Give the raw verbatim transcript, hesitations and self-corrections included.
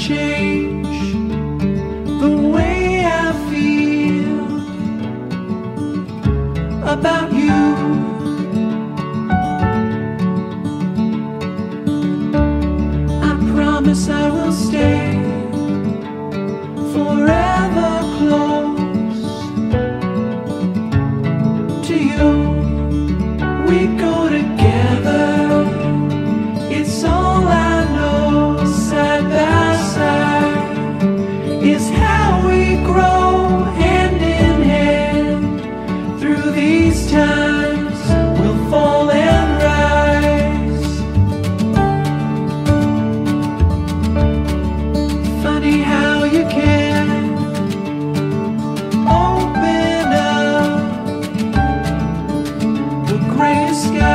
change the way I feel about you. I promise I will stay forever close to you. We go together, it's all I know. Side by side is how we grow, hand in hand. Through these times we'll fall and rise. Funny how you can open up the gray sky